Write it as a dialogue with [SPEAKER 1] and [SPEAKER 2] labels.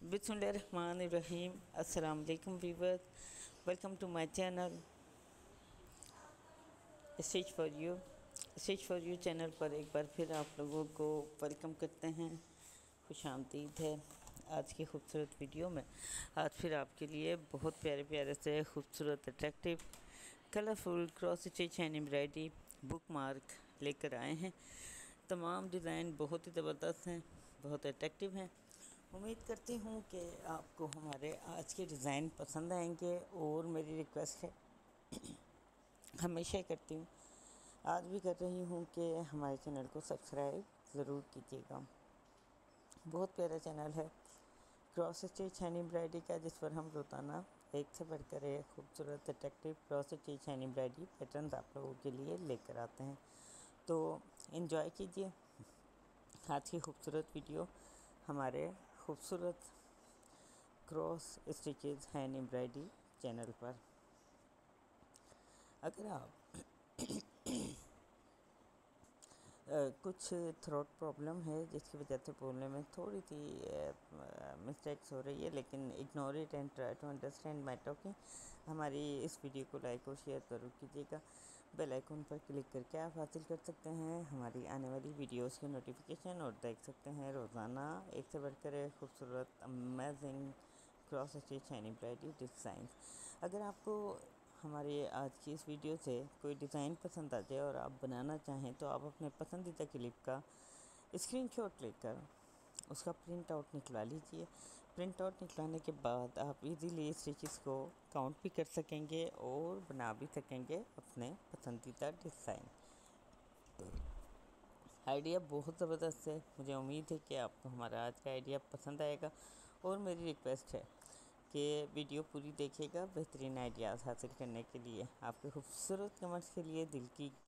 [SPEAKER 1] बिस्मिल्लाहिर्रहमानिर्रहीम। अस्सलाम वालेकुम viewers, welcome to my channel stitch for you channel पर एक बार फिर आप लोगों को वेलकम करते हैं। खुशामदीद है आज की खूबसूरत वीडियो में। आज फिर आपके लिए बहुत प्यारे प्यारे से खूबसूरत attractive colourful cross stitch and embroidery bookmark लेकर आए हैं। तमाम डिज़ाइन बहुत ही ज़बरदस्त हैं, बहुत अट्रैक्टिव हैं। उम्मीद करती हूँ कि आपको हमारे आज के डिज़ाइन पसंद आएंगे और मेरी रिक्वेस्ट है हमेशा करती हूँ, आज भी कर रही हूँ कि हमारे चैनल को सब्सक्राइब ज़रूर कीजिएगा। बहुत प्यारा चैनल है क्रॉस स्टिच एंड एम्ब्रॉयडरी का, जिस पर हम रोज़ाना एक से बढ़कर एक खूबसूरत attractive cross stitch and embroidery pattern आप लोगों के लिए लेकर आते हैं। तो एंजॉय कीजिए आज की खूबसूरत वीडियो हमारे खूबसूरत cross stitches hand embroidery channel पर। अगर आप कुछ थ्रोट प्रॉब्लम है जिसकी वजह से बोलने में थोड़ी सी मिस्टेक्स हो रही है, लेकिन ignore it and try to understand my talking. हमारी इस वीडियो को लाइक और शेयर ज़रूर कीजिएगा। बेल आइकन पर क्लिक करके आप हासिल कर सकते हैं हमारी आने वाली वीडियोस के नोटिफिकेशन और देख सकते हैं रोज़ाना एक से बढ़कर एक खूबसूरत amazing cross stitch and embroidery design. अगर आपको हमारे आज की इस वीडियो से कोई डिज़ाइन पसंद आ जाए और आप बनाना चाहें तो आप अपने पसंदीदा क्लिप का स्क्रीनशॉट लेकर उसका प्रिंट आउट निकलवा लीजिए। प्रिंट आउट निकलाने के बाद आप इजीली स्टिचेस को काउंट भी कर सकेंगे और बना भी सकेंगे अपने पसंदीदा डिज़ाइन। आइडिया बहुत ज़बरदस्त है, मुझे उम्मीद है कि आपको हमारा आज का आइडिया पसंद आएगा और मेरी रिक्वेस्ट है कि वीडियो पूरी देखिएगा बेहतरीन आइडियाज़ हासिल करने के लिए। आपके खूबसूरत कमेंट्स के लिए दिल की